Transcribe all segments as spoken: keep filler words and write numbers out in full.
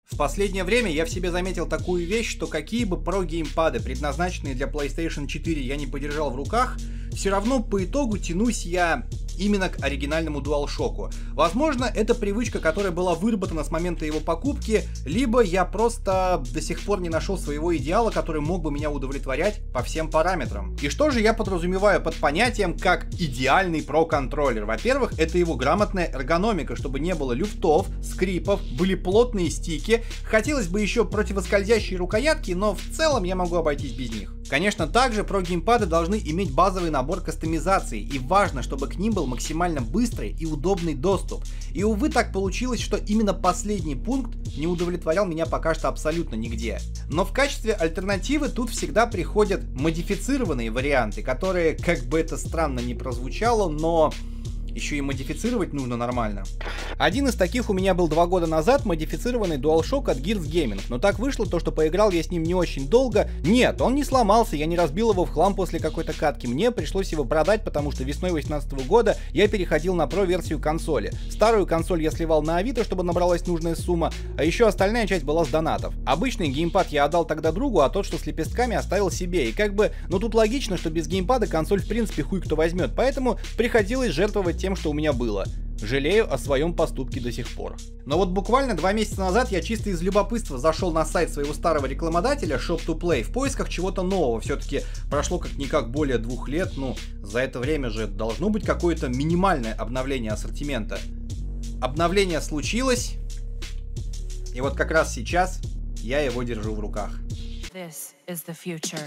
В последнее время я в себе заметил такую вещь, что какие бы про-геймпады, предназначенные для PlayStation четыре, я не подержал в руках, все равно по итогу тянусь я именно к оригинальному DualShock. Возможно, это привычка, которая была выработана с момента его покупки, либо я просто до сих пор не нашел своего идеала, который мог бы меня удовлетворять по всем параметрам. И что же я подразумеваю под понятием как идеальный про-контроллер? Во-первых, это его грамотная эргономика, чтобы не было люфтов, скрипов, были плотные стики. Хотелось бы еще противоскользящие рукоятки, но в целом я могу обойтись без них. Конечно, также про-геймпады должны иметь базовый набор кастомизаций, и важно, чтобы к ним был максимально быстрый и удобный доступ. И увы, так получилось, что именно последний пункт не удовлетворял меня пока что абсолютно нигде. Но в качестве альтернативы тут всегда приходят модифицированные варианты, которые, как бы это странно ни прозвучало, но еще и модифицировать нужно нормально. Один из таких у меня был два года назад, модифицированный DualShock от Gears Gaming, но так вышло то, что поиграл я с ним не очень долго. Нет, он не сломался, я не разбил его в хлам после какой-то катки, мне пришлось его продать, потому что весной две тысячи восемнадцатого года я переходил на Pro-версию консоли. Старую консоль я сливал на Авито, чтобы набралась нужная сумма, а еще остальная часть была с донатов. Обычный геймпад я отдал тогда другу, а тот, что с лепестками, оставил себе, и как бы, ну тут логично, что без геймпада консоль в принципе хуй кто возьмет, поэтому приходилось жертвовать тем, что у меня было. Жалею о своем поступке до сих пор. Но вот буквально два месяца назад я чисто из любопытства зашел на сайт своего старого рекламодателя Shop to Play в поисках чего-то нового. Все-таки прошло как-никак более двух лет, ну за это время же должно быть какое-то минимальное обновление ассортимента. Обновление случилось, и вот как раз сейчас я его держу в руках. This is the future.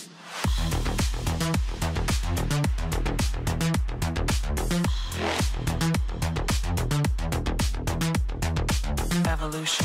Evolution.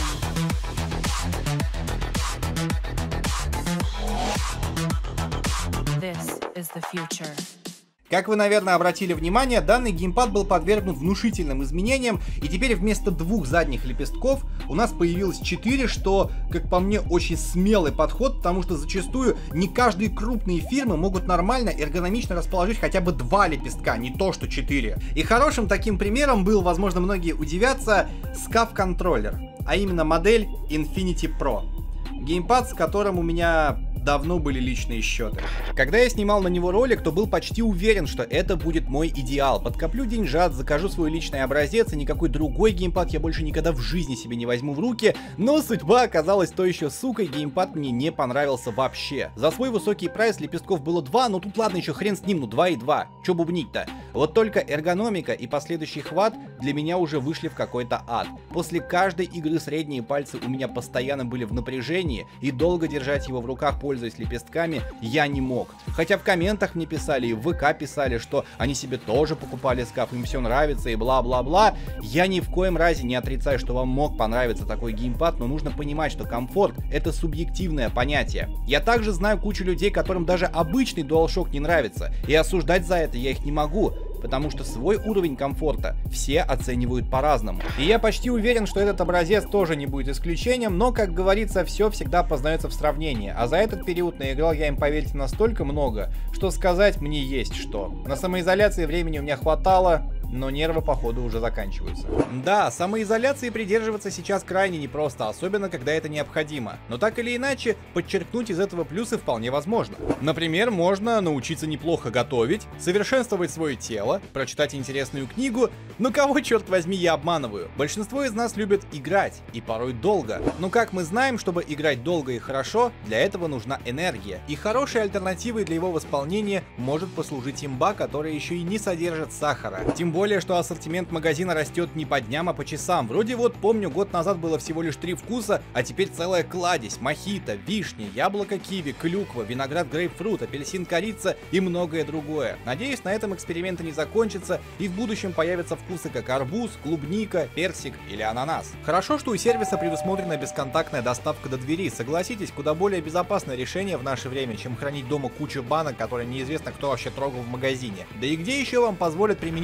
This is the future. Как вы, наверное, обратили внимание, данный геймпад был подвергнут внушительным изменениям, и теперь вместо двух задних лепестков у нас появилось четыре, что, как по мне, очень смелый подход, потому что зачастую не каждые крупные фирмы могут нормально, эргономично расположить хотя бы два лепестка, не то что четыре. И хорошим таким примером был, возможно, многие удивятся, скаф контроллер, а именно модель Infinity Pro. Геймпад, с которым у меня давно были личные счеты. Когда я снимал на него ролик, то был почти уверен, что это будет мой идеал. Подкоплю деньжат, закажу свой личный образец, и никакой другой геймпад я больше никогда в жизни себе не возьму в руки. Но судьба оказалась то еще сукой, геймпад мне не понравился вообще. За свой высокий прайс лепестков было два, но тут ладно, еще хрен с ним, ну два и два. Че бубнить-то? Вот только эргономика и последующий хват для меня уже вышли в какой-то ад. После каждой игры средние пальцы у меня постоянно были в напряжении, и долго держать его в руках, пользуясь лепестками, я не мог. Хотя в комментах мне писали и в ВК писали, что они себе тоже покупали скаф, им все нравится и бла-бла-бла. Я ни в коем разе не отрицаю, что вам мог понравиться такой геймпад, но нужно понимать, что комфорт — это субъективное понятие. Я также знаю кучу людей, которым даже обычный DualShock не нравится, и осуждать за это я их не могу, потому что свой уровень комфорта все оценивают по-разному. И я почти уверен, что этот образец тоже не будет исключением, но, как говорится, все всегда познается в сравнении, а за этот период наиграл я им, поверьте, настолько много, что сказать мне есть что. На самоизоляции времени у меня хватало, но нервы, походу, уже заканчиваются. Да, самоизоляции придерживаться сейчас крайне непросто, особенно когда это необходимо. Но так или иначе, подчеркнуть из этого плюсы вполне возможно. Например, можно научиться неплохо готовить, совершенствовать свое тело, прочитать интересную книгу. Но кого, черт возьми, я обманываю? Большинство из нас любят играть, и порой долго. Но как мы знаем, чтобы играть долго и хорошо, для этого нужна энергия. И хорошей альтернативой для его восполнения может послужить имба, которая еще и не содержит сахара. Тем более, Более, что ассортимент магазина растет не по дням, а по часам. Вроде вот, помню, год назад было всего лишь три вкуса, а теперь целая кладезь: мохито, вишня, яблоко киви, клюква, виноград грейпфрут, апельсин корица и многое другое. Надеюсь, на этом эксперименты не закончатся, и в будущем появятся вкусы как арбуз, клубника, персик или ананас. Хорошо, что у сервиса предусмотрена бесконтактная доставка до двери. Согласитесь, куда более безопасное решение в наше время, чем хранить дома кучу банок, которые неизвестно кто вообще трогал в магазине. Да и где еще вам позволят применить мой личный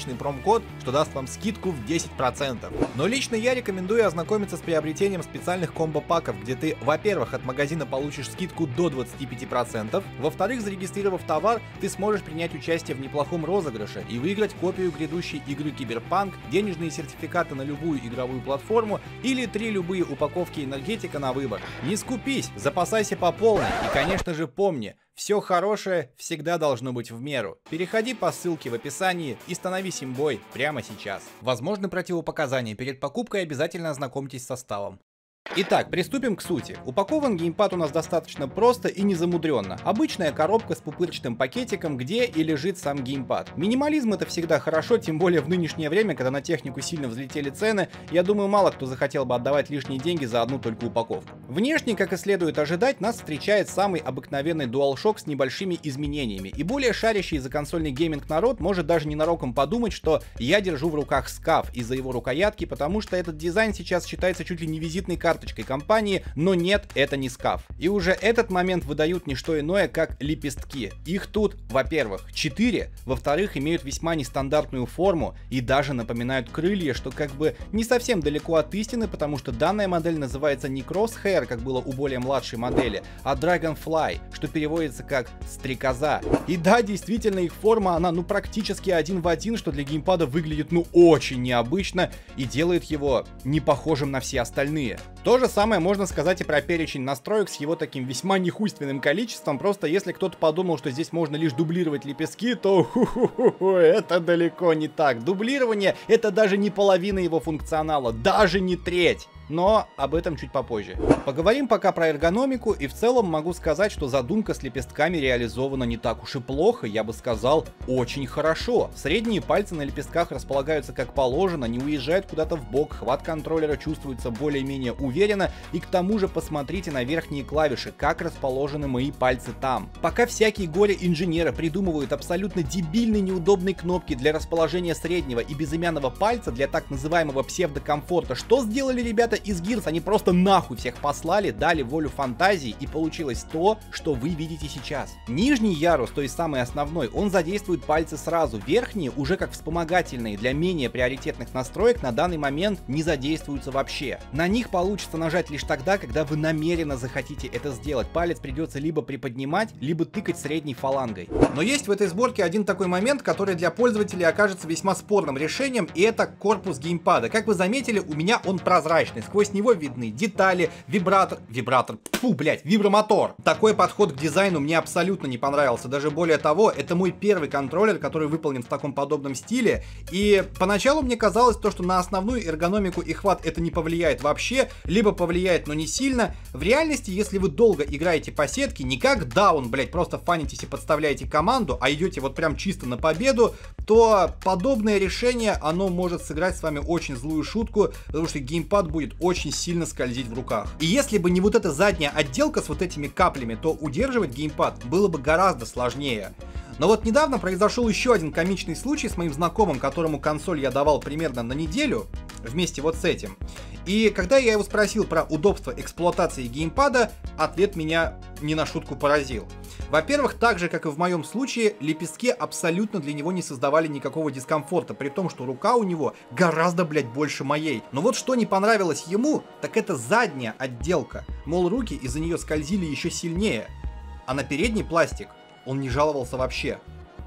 отличный промокод, что даст вам скидку в десять процентов. Но лично я рекомендую ознакомиться с приобретением специальных комбо-паков, где ты, во-первых, от магазина получишь скидку до двадцати пяти процентов, во-вторых, зарегистрировав товар, ты сможешь принять участие в неплохом розыгрыше и выиграть копию грядущей игры Киберпанк, денежные сертификаты на любую игровую платформу или три любые упаковки энергетика на выбор. Не скупись, запасайся по полной и, конечно же, помни, все хорошее всегда должно быть в меру. Переходи по ссылке в описании и становись имбой прямо сейчас. Возможны противопоказания, перед покупкой обязательно ознакомьтесь с составом. Итак, приступим к сути. Упакован геймпад у нас достаточно просто и незамудренно. Обычная коробка с пупырчатым пакетиком, где и лежит сам геймпад. Минимализм — это всегда хорошо, тем более в нынешнее время, когда на технику сильно взлетели цены, я думаю, мало кто захотел бы отдавать лишние деньги за одну только упаковку. Внешне, как и следует ожидать, нас встречает самый обыкновенный DualShock с небольшими изменениями, и более шарящий за консольный гейминг народ может даже ненароком подумать, что я держу в руках скаф из-за его рукоятки, потому что этот дизайн сейчас считается чуть ли не визитной картой компании, но нет, это не скаф. И уже этот момент выдают не что иное, как лепестки. Их тут, во-первых, четыре, во-вторых, имеют весьма нестандартную форму и даже напоминают крылья, что как бы не совсем далеко от истины, потому что данная модель называется не Crosshair, как было у более младшей модели, а Dragonfly, что переводится как стрекоза. И да, действительно, их форма, она ну практически один в один, что для геймпада выглядит ну очень необычно и делает его не похожим на все остальные. То же самое можно сказать и про перечень настроек с его таким весьма нехуйственным количеством, просто если кто-то подумал, что здесь можно лишь дублировать лепестки, то ху-ху-ху, это далеко не так. Дублирование — это даже не половина его функционала, даже не треть. Но об этом чуть попозже. Поговорим пока про эргономику, и в целом могу сказать, что задумка с лепестками реализована не так уж и плохо, я бы сказал, очень хорошо. Средние пальцы на лепестках располагаются как положено, не уезжают куда-то в бок, хват контроллера чувствуется более-менее уверенно, и к тому же посмотрите на верхние клавиши, как расположены мои пальцы там. Пока всякие горе-инженеры придумывают абсолютно дебильные неудобные кнопки для расположения среднего и безымянного пальца для так называемого псевдокомфорта, что сделали ребята из Gears? Они просто нахуй всех послали, дали волю фантазии, и получилось то, что вы видите сейчас. Нижний ярус, то есть самый основной, он задействует пальцы сразу, верхние, уже как вспомогательные для менее приоритетных настроек, на данный момент не задействуются вообще. На них получится нажать лишь тогда, когда вы намеренно захотите это сделать. Палец придется либо приподнимать, либо тыкать средней фалангой. Но есть в этой сборке один такой момент, который для пользователей окажется весьма спорным решением, и это корпус геймпада. Как вы заметили, у меня он прозрачный. Сквозь него видны детали, вибратор, вибратор, фу, блять, вибромотор. Такой подход к дизайну мне абсолютно не понравился. Даже более того, это мой первый контроллер, который выполнен в таком подобном стиле. И поначалу мне казалось то, что на основную эргономику и хват это не повлияет вообще, либо повлияет, но не сильно. В реальности, если вы долго играете по сетке, не как даун, блять, просто фанитесь и подставляете команду, а идете вот прям чисто на победу, то подобное решение, оно может сыграть с вами очень злую шутку, потому что геймпад будет очень сильно скользить в руках. И если бы не вот эта задняя отделка с вот этими каплями, то удерживать геймпад было бы гораздо сложнее. Но вот недавно произошел еще один комичный случай с моим знакомым, которому консоль я давал примерно на неделю, вместе вот с этим. И когда я его спросил про удобство эксплуатации геймпада, ответ меня не на шутку поразил. Во-первых, так же, как и в моем случае, лепестки абсолютно для него не создавали никакого дискомфорта, при том, что рука у него гораздо, блядь, больше моей. Но вот что не понравилось ему, так это задняя отделка. Мол, руки из-за нее скользили еще сильнее. А на передний пластик он не жаловался вообще.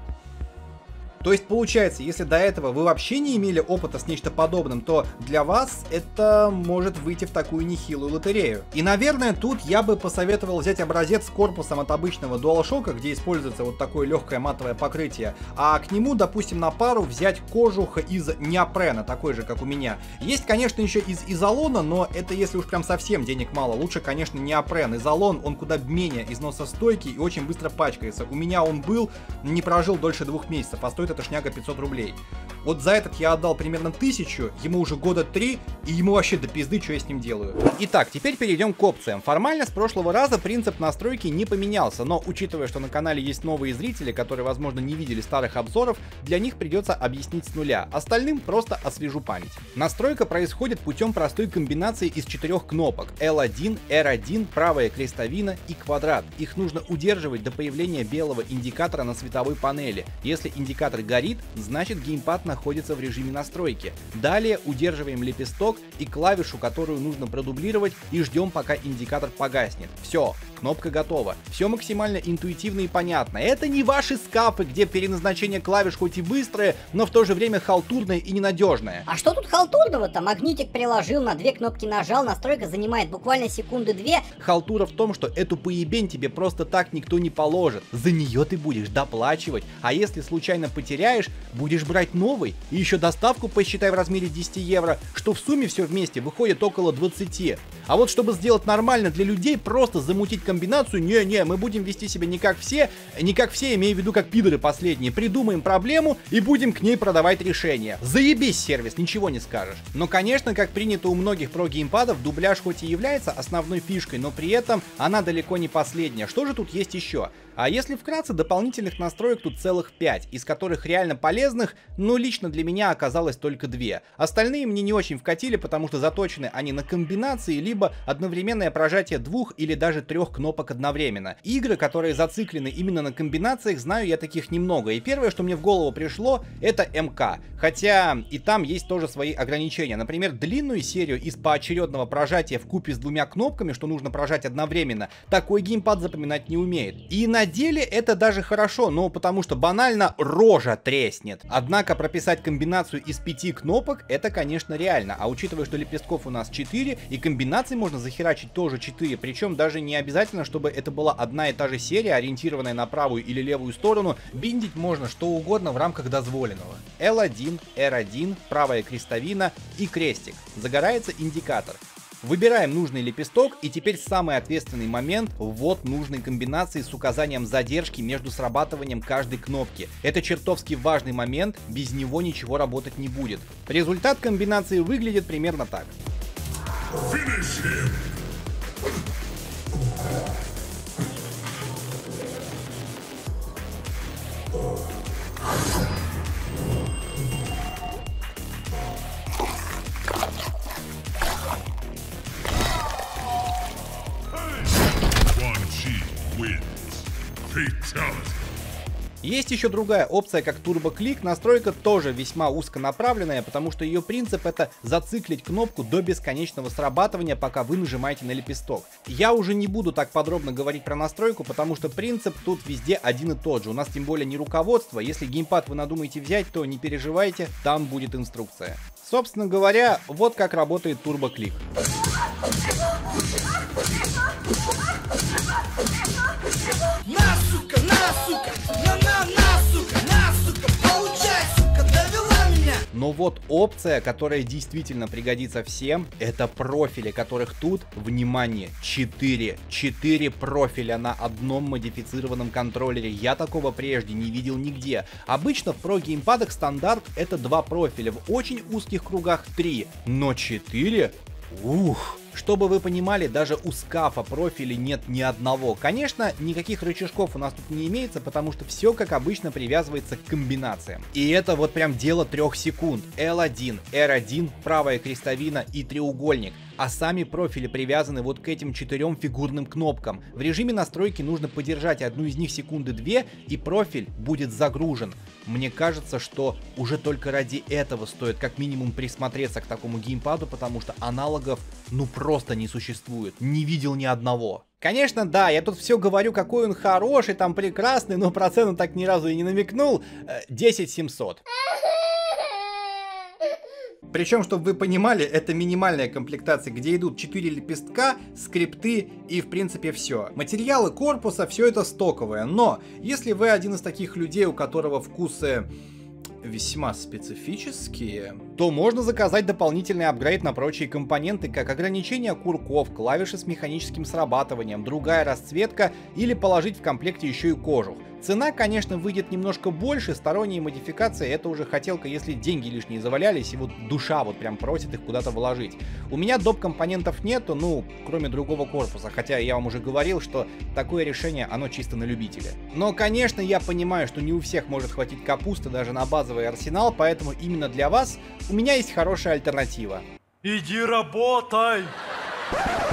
То есть получается, если до этого вы вообще не имели опыта с нечто подобным, то для вас это может выйти в такую нехилую лотерею. И, наверное, тут я бы посоветовал взять образец с корпусом от обычного DualShock, где используется вот такое легкое матовое покрытие, а к нему, допустим, на пару взять кожух из неопрена, такой же, как у меня. Есть, конечно, еще из изолона, но это если уж прям совсем денег мало. Лучше, конечно, неопрен. Изолон, он куда менее износостойкий и очень быстро пачкается. У меня он был, не прожил дольше двух месяцев, а стоит эта шняга пятьсот рублей. Вот за этот я отдал примерно тысячу, ему уже года три, и ему вообще до пизды, что я с ним делаю. Итак, теперь перейдем к опциям. Формально с прошлого раза принцип настройки не поменялся, но учитывая, что на канале есть новые зрители, которые, возможно, не видели старых обзоров, для них придется объяснить с нуля. Остальным просто освежу память. Настройка происходит путем простой комбинации из четырех кнопок: эл один, эр один, правая крестовина и квадрат. Их нужно удерживать до появления белого индикатора на световой панели. Если индикатор горит, значит геймпад находится в режиме настройки. Далее удерживаем лепесток и клавишу, которую нужно продублировать, и ждем, пока индикатор погаснет. Все, кнопка готова. Все максимально интуитивно и понятно. Это не ваши скафы, где переназначение клавиш хоть и быстрое, но в то же время халтурное и ненадежное. А что тут халтурного-то? Магнитик приложил, на две кнопки нажал, настройка занимает буквально секунды две. Халтура в том, что эту поебень тебе просто так никто не положит. За нее ты будешь доплачивать. А если случайно потеряешь, будешь брать новый. И еще доставку посчитай в размере десять евро, что в сумме все вместе выходит около двадцати. А вот чтобы сделать нормально для людей, просто замутить комбинацию, не-не, мы будем вести себя не как все, не как все, имею в виду как пидоры последние. Придумаем проблему и будем к ней продавать решение. Заебись сервис, ничего не скажешь. Но, конечно, как принято у многих про-геймпадов, дубляж хоть и является основной фишкой, но при этом она далеко не последняя. Что же тут есть еще? А если вкратце, дополнительных настроек тут целых пять, из которых реально полезных, ну лично для меня оказалось только две. Остальные мне не очень вкатили, потому что заточены они на комбинации, либо одновременное прожатие двух или даже трех кнопок одновременно. Игры, которые зациклены именно на комбинациях, знаю я таких немного, и первое, что мне в голову пришло, это эм ка. Хотя и там есть тоже свои ограничения. Например, длинную серию из поочередного прожатия вкупе с двумя кнопками, что нужно прожать одновременно, такой геймпад запоминать не умеет. И на На деле это даже хорошо, но потому что банально рожа треснет. Однако прописать комбинацию из пяти кнопок это, конечно, реально. А учитывая, что лепестков у нас четыре, и комбинаций можно захерачить тоже четыре, причем даже не обязательно, чтобы это была одна и та же серия, ориентированная на правую или левую сторону, биндить можно что угодно в рамках дозволенного. эл один, эр один, правая крестовина и крестик. Загорается индикатор. Выбираем нужный лепесток, и теперь самый ответственный момент — ввод нужной комбинации с указанием задержки между срабатыванием каждой кнопки. Это чертовски важный момент, без него ничего работать не будет. Результат комбинации выглядит примерно так. Есть еще другая опция, как турбоклик. Настройка тоже весьма узконаправленная, потому что ее принцип — это зациклить кнопку до бесконечного срабатывания, пока вы нажимаете на лепесток. Я уже не буду так подробно говорить про настройку, потому что принцип тут везде один и тот же. У нас тем более не руководство. Если геймпад вы надумаете взять, то не переживайте, там будет инструкция. Собственно говоря, вот как работает турбоклик. На, сука, на, сука, на, на, на, сука, на, сука, получай, сука, довела меня. Но вот опция, которая действительно пригодится всем, это профили, которых тут, внимание, четыре. четыре профиля на одном модифицированном контроллере. Я такого прежде не видел нигде. Обычно в про-геймпадах стандарт это два профиля, в очень узких кругах три, но четыре? Ух! Чтобы вы понимали, даже у скафа профилей нет ни одного. Конечно, никаких рычажков у нас тут не имеется, потому что все, как обычно, привязывается к комбинациям. И это вот прям дело трех секунд. эл один, эр один, правая крестовина и треугольник. А сами профили привязаны вот к этим четырем фигурным кнопкам. В режиме настройки нужно подержать одну из них секунды две, и профиль будет загружен. Мне кажется, что уже только ради этого стоит как минимум присмотреться к такому геймпаду, потому что аналогов ну просто не существует. Не видел ни одного. Конечно, да, я тут все говорю, какой он хороший, там прекрасный, но про цену так ни разу и не намекнул. десять семьсот. Причем, чтобы вы понимали, это минимальная комплектация, где идут четыре лепестка, скрипты и в принципе все. Материалы корпуса, все это стоковое, но если вы один из таких людей, у которого вкусы весьма специфические, то можно заказать дополнительный апгрейд на прочие компоненты, как ограничение курков, клавиши с механическим срабатыванием, другая расцветка или положить в комплекте еще и кожух. Цена, конечно, выйдет немножко больше, сторонние модификации — это уже хотелка, если деньги лишние завалялись, и вот душа вот прям просит их куда-то вложить. У меня доп. Компонентов нету, ну, кроме другого корпуса, хотя я вам уже говорил, что такое решение, оно чисто на любителя. Но, конечно, я понимаю, что не у всех может хватить капусты даже на базовый арсенал, поэтому именно для вас у меня есть хорошая альтернатива. Иди работай! А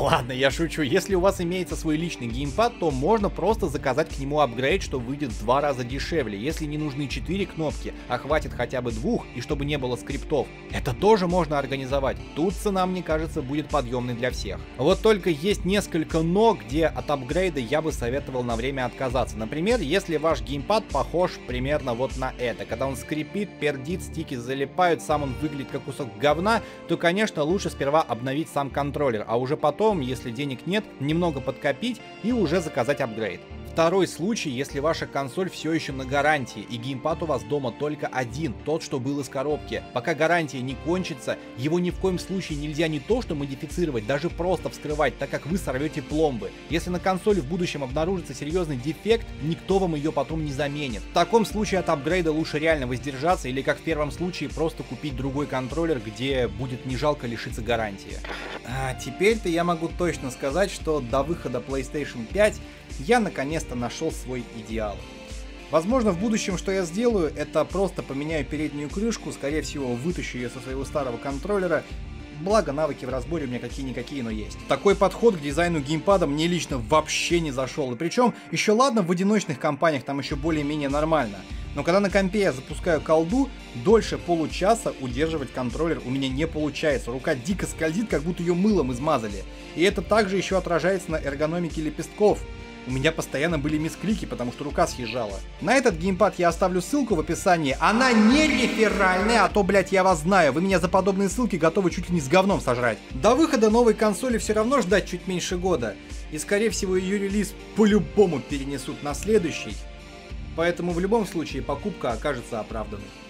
Ладно, я шучу. Если у вас имеется свой личный геймпад, то можно просто заказать к нему апгрейд, что выйдет в два раза дешевле. Если не нужны четыре кнопки, а хватит хотя бы двух, и чтобы не было скриптов, это тоже можно организовать. Тут цена, мне кажется, будет подъемной для всех. Вот только есть несколько но, где от апгрейда я бы советовал на время отказаться. Например, если ваш геймпад похож примерно вот на это. Когда он скрипит, пердит, стики залипают, сам он выглядит как кусок говна, то, конечно, лучше сперва обновить сам контроллер, а уже потом, если денег нет, немного подкопить и уже заказать апгрейд. Второй случай, если ваша консоль все еще на гарантии и геймпад у вас дома только один, тот, что был из коробки. Пока гарантия не кончится, его ни в коем случае нельзя не то что модифицировать, даже просто вскрывать, так как вы сорвете пломбы. Если на консоли в будущем обнаружится серьезный дефект, никто вам ее потом не заменит. В таком случае от апгрейда лучше реально воздержаться или, как в первом случае, просто купить другой контроллер, где будет не жалко лишиться гарантии. А теперь-то я могу точно сказать, что до выхода PlayStation пять я наконец-то нашел свой идеал. Возможно, в будущем, что я сделаю, это просто поменяю переднюю крышку, скорее всего, вытащу ее со своего старого контроллера. Благо, навыки в разборе у меня какие-никакие, но есть. Такой подход к дизайну геймпада мне лично вообще не зашел. И причем, еще ладно, в одиночных компаниях там еще более-менее нормально. Но когда на компе я запускаю колду, дольше получаса удерживать контроллер у меня не получается. Рука дико скользит, как будто ее мылом измазали. И это также еще отражается на эргономике лепестков. У меня постоянно были мисклики, потому что рука съезжала. На этот геймпад я оставлю ссылку в описании. Она не реферальная, а то, блять, я вас знаю. Вы меня за подобные ссылки готовы чуть ли не с говном сожрать. До выхода новой консоли все равно ждать чуть меньше года. И, скорее всего, ее релиз по-любому перенесут на следующий. Поэтому в любом случае покупка окажется оправданной.